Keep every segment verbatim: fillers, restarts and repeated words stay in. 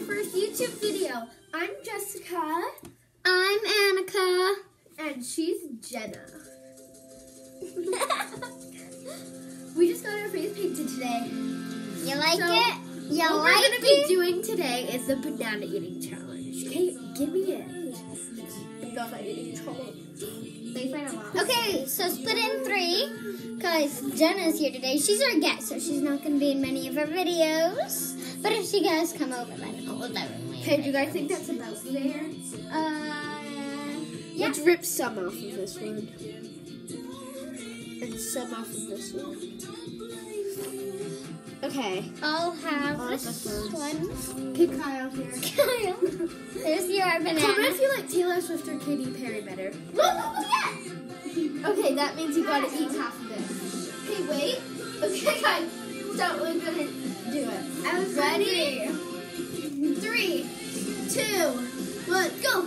first YouTube video. I'm Jessica. I'm Annika. And she's Jenna. We just got our face painted today. You like So, it? You what like we're going to it? be doing today is the banana eating challenge. Okay, give me it. Banana eating challenge. Okay, so split it in three, because Jenna's here today. She's our guest, so she's not going to be in many of our videos. But if she does come over, then we'll definitely. Okay, do you guys think that's about fair? Uh, yeah. Let's rip some off of this one. And some off of this one. Okay. I'll have All this of us one. Okay, Kyle here. Kyle. There's your banana. Comment if you like Taylor Swift or Katy Perry better. Okay, that means you gotta eat half of this. Okay, wait. Okay, guys. So we're gonna do it. I was ready. Three, two, one, go.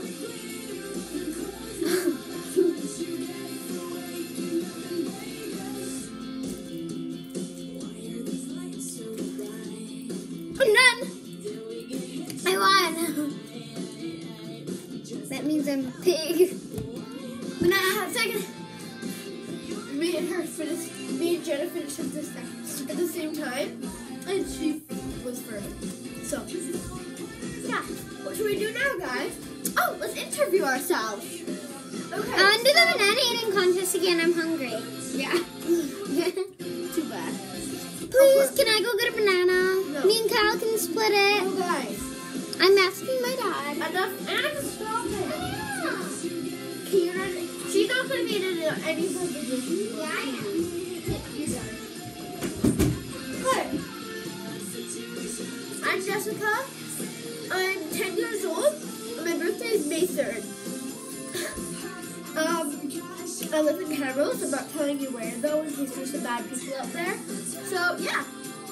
I'm done. I won. That means I'm pig. Banana, second. Me and her finished. Me and Jenna finished at the same at the same time, and she was first. So, yeah. What should we do now, guys? Oh, let's interview ourselves. Okay. I want to do the banana eating contest again. I'm hungry. Yeah. Too bad. Please, can I go get a banana? No. Me and Kyle can split it. Oh, guys. I'm asking my dad. Enough. Anna, stop it. Okay, you're not. She's not gonna be in any of the videos. Yeah, I am. You're done. Good. I'm Jessica. I'm ten years old. My birthday is May third. Um, I live in Camrose. I'm not telling you where though, in case there's some bad people out there. So yeah.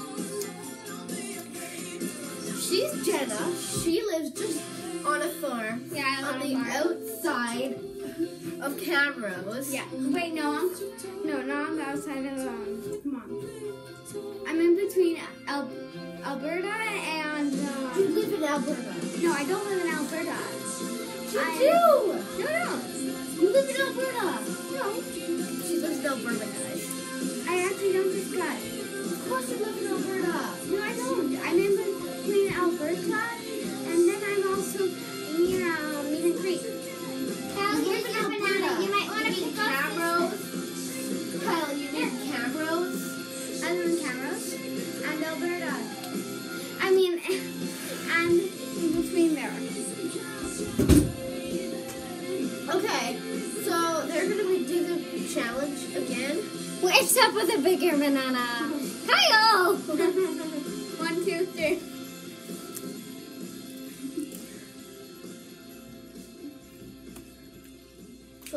She's Jenna. She lives just on a farm. Yeah, I live on on a the farm. outside of Camrose. Yeah. Wait, no, I'm no, not on the outside of um. Come on. I'm in between Al- Alberta and. You Uh, live in Alberta. no, I don't live in Alberta. You I- do. No, no, You live in Alberta. no. She lives in Alberta, guys. I actually don't discuss. Of course you live in Alberta. No, I don't. I'm in between Alberta and then I'm also near um, Maiden Creek. Kyle, You here's live in your Alberta. banana. You might want to be Camrose. Kyle, you live in Camrose. I live in Camrose and Alberta. I mean, and in between there. Okay, so they're gonna be do the challenge again. What's up with a bigger banana? Kyle! One, two, three. So,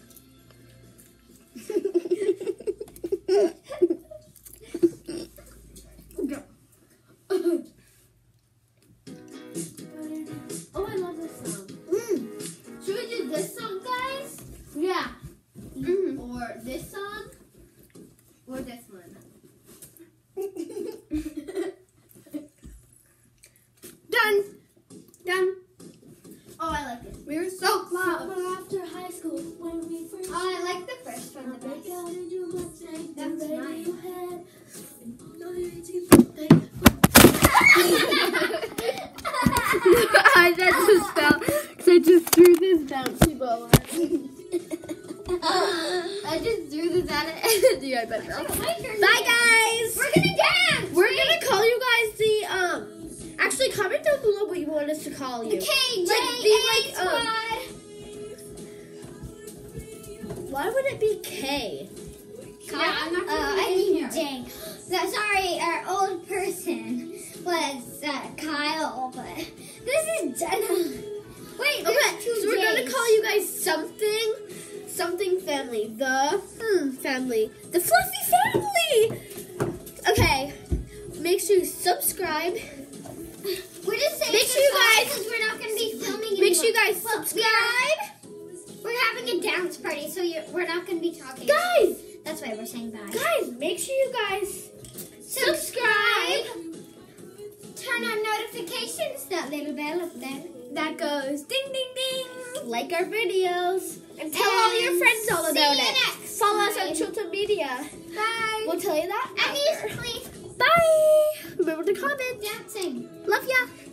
oh, I love this song. Mm. Should we do this song, guys? Yeah. Mm. Or this song? Or this one? Done. Done. Oh, I like it. We were so close. After high school, when we first Oh, I like the first one the best. That's mine. I just fell because I just threw this bouncy ball at it. I just threw this at it. Yeah, I better go. Bye, guys. We're gonna dance. We're gonna call you guys the um. Actually, comment down below what you want us to call you. K J Like, be like, H um, Y. Why would it be K? Yeah, I'm not uh, I mean J. So, sorry, our old person was uh, Kyle, but this is Jenna. Wait, there's Okay, two so we're gonna J's. call you guys something, something family. The hmm family, the fluffy family. Okay, make sure you subscribe. We're just saying Make sure you subscribe guys- because we're not gonna be filming. Make sure you anymore. guys Well, subscribe. We're having a dance party, so you're, we're not gonna be talking. Guys, That's why we're saying bye. guys, make sure you guys subscribe turn on notifications, that little bell up there. That goes ding, ding, ding. Like our videos. And tell all your friends all see about you it. next Follow us on time. social media. Bye. We'll tell you that And after. you, please. Bye. Remember to comment. Dancing. Love ya.